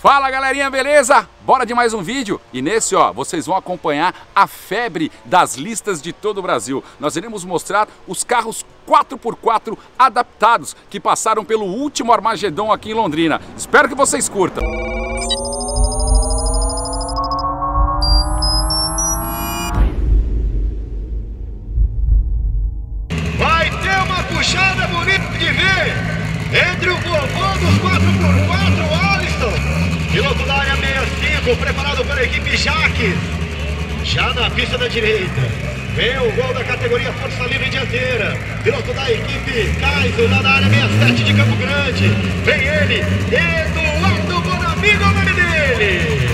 Fala galerinha, beleza? Bora de mais um vídeo e nesse vocês vão acompanhar a febre das listas de todo o Brasil. Nós iremos mostrar os carros 4x4 adaptados que passaram pelo último Armagedon aqui em Londrina. Espero que vocês curtam. Vai ter uma puxada bonita de ver entre o vovô dos 4x4, Alisson. Piloto da área 65, preparado pela equipe Jaque. Já na pista da direita, vem o gol da categoria Força Livre Dianteira. Piloto da equipe Kaiser, lá da área 67 de Campo Grande. Vem ele, Eduardo Bonamigo, é o nome dele.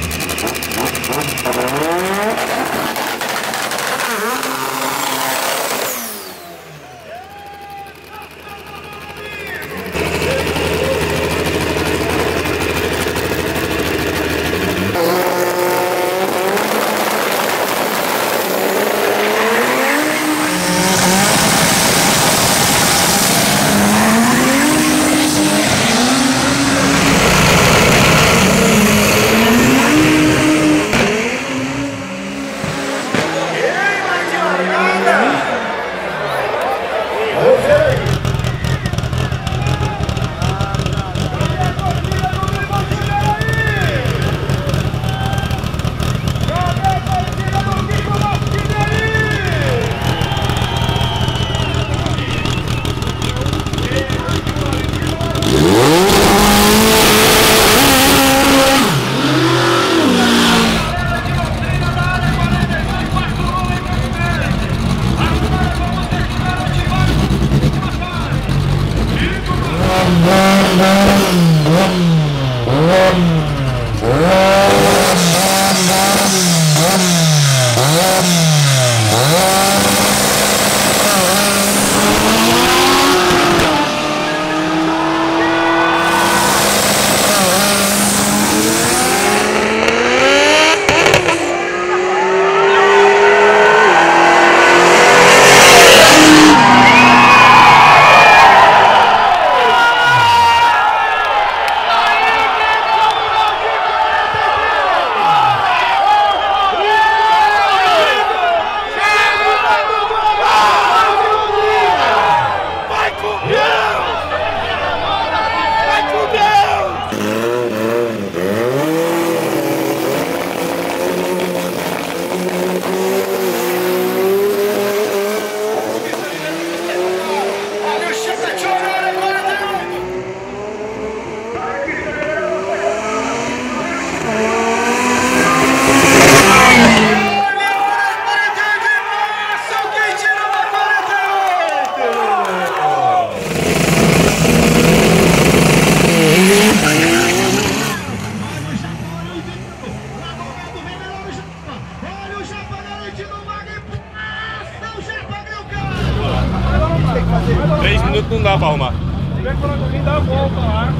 Não dá pra arrumar. Se tiver que falar com alguém, dá a volta lá.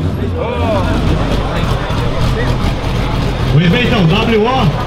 O evento é o WO.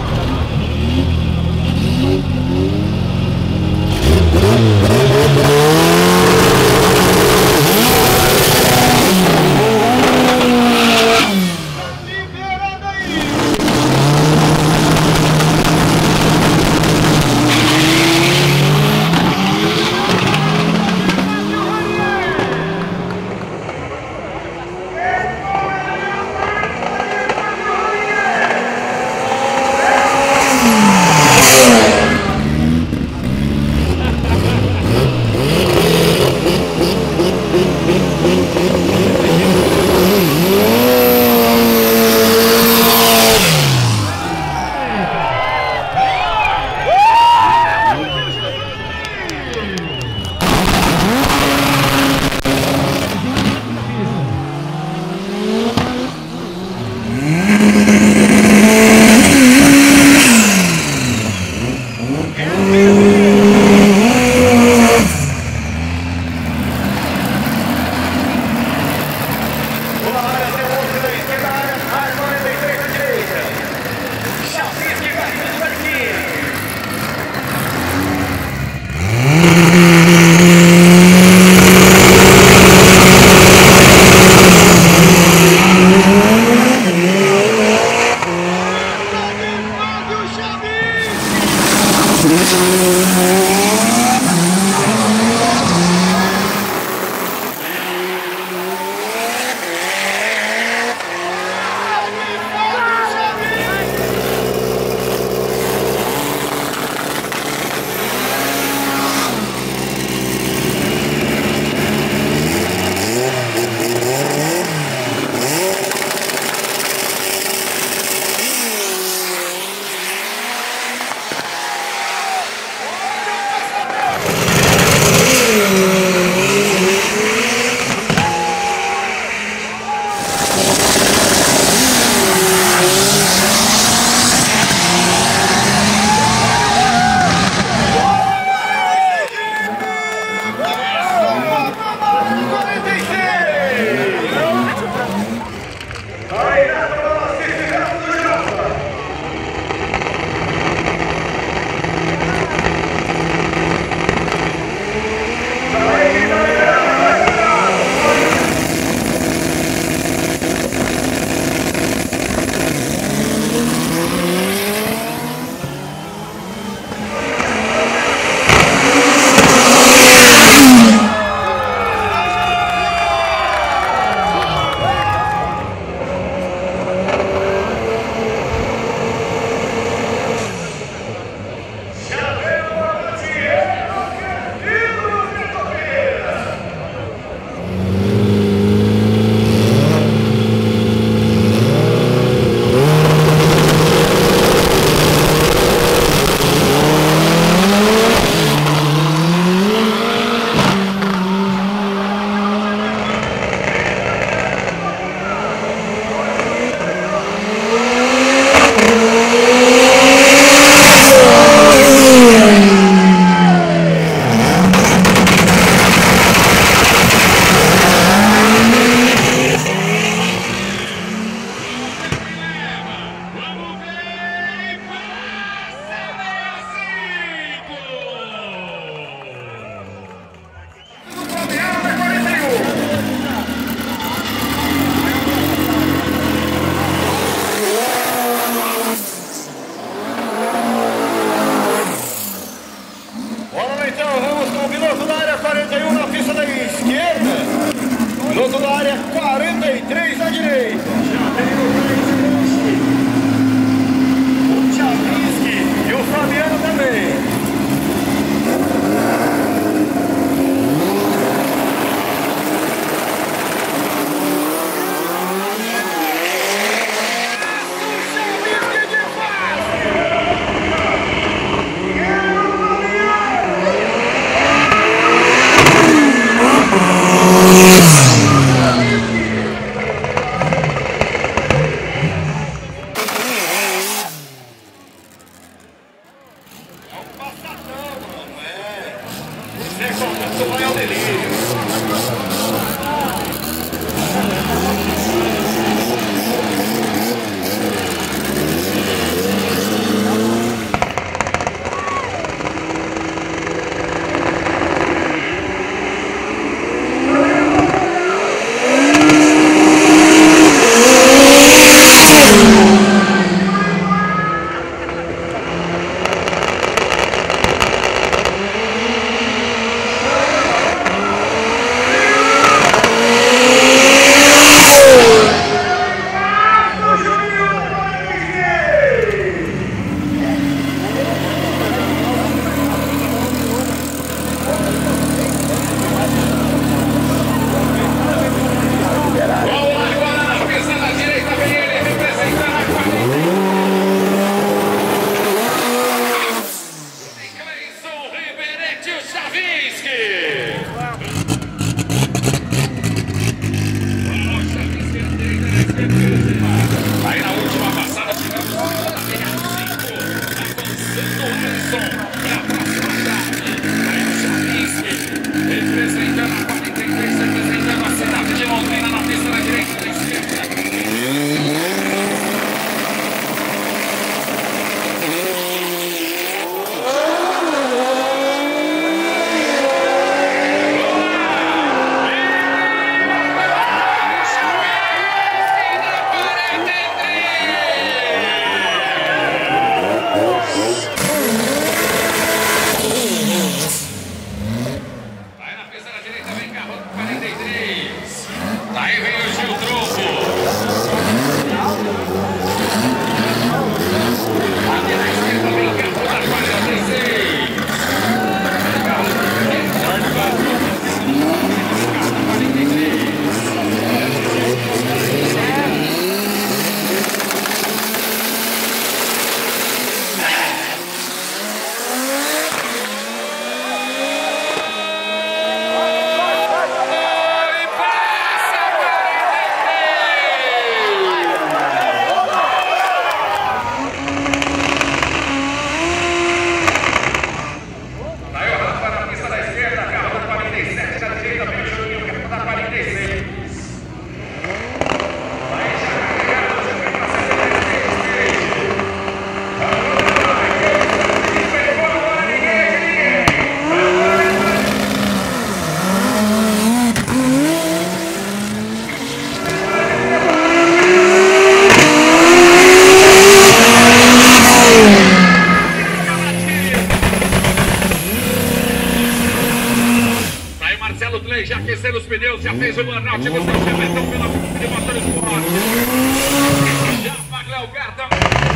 já fez o burnout, você chapetão pela pista de motorsport. Já paga o cartão.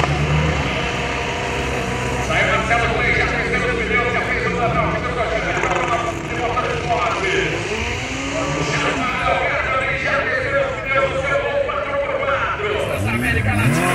Sai Marcelo Cunha, já fez o pneu, já fez o burnout, já paga o cartão, já fez o pneu, seu 4x4 da América Latina.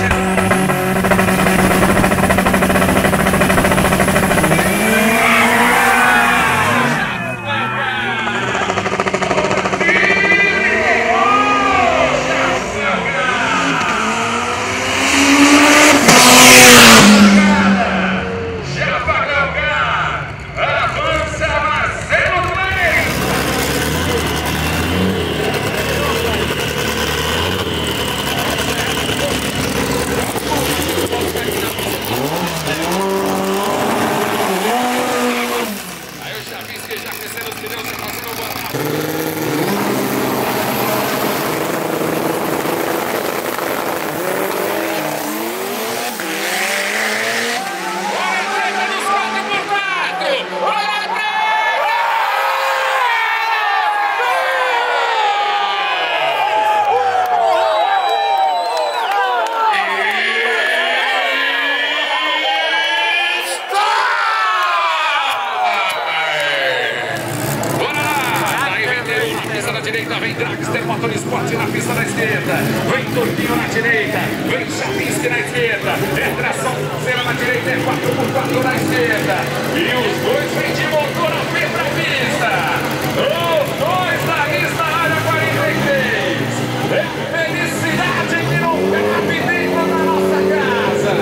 Vem Dragster Motorsport na pista da esquerda, vem Turquinho na direita, vem Chapinski na esquerda, é tração traseira na direita, é 4x4 na esquerda, e os dois vêm de motor a pé pra pista, os dois da lista área 43, é felicidade que não cabe dentro da nossa casa.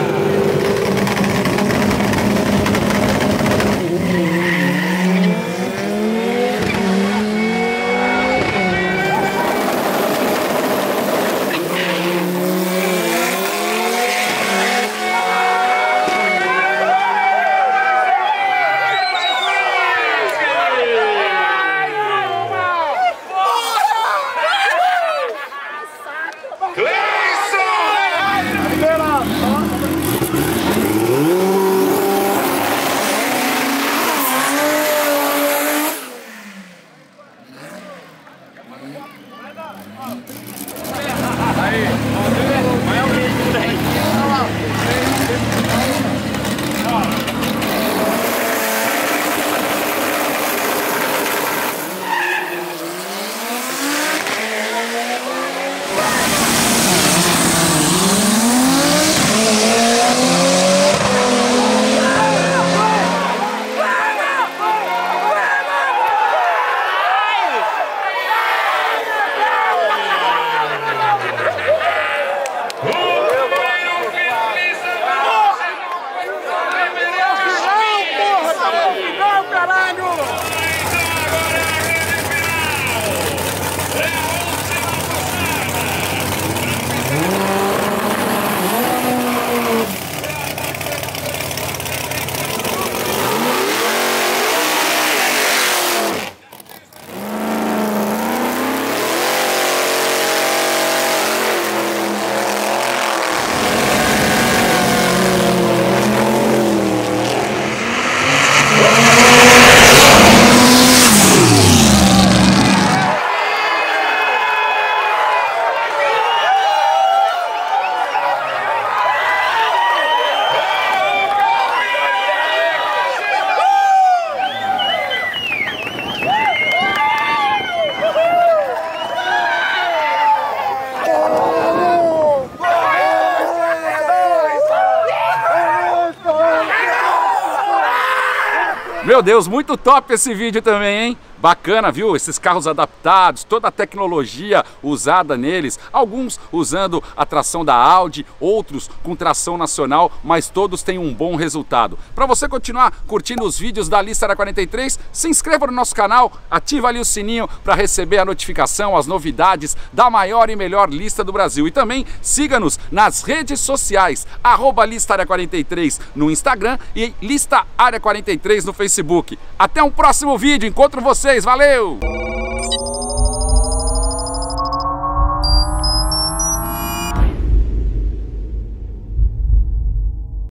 Meu Deus, muito top esse vídeo também, hein? Bacana, viu? Esses carros adaptados, toda a tecnologia usada neles, alguns usando a tração da Audi, outros com tração nacional, mas todos têm um bom resultado. Para você continuar curtindo os vídeos da Lista Área 43, se inscreva no nosso canal, ativa ali o sininho para receber a notificação, as novidades da maior e melhor lista do Brasil. E também siga-nos nas redes sociais, @Lista Área 43 no Instagram e Lista Área 43 no Facebook. Até um próximo vídeo, encontro vocês, valeu!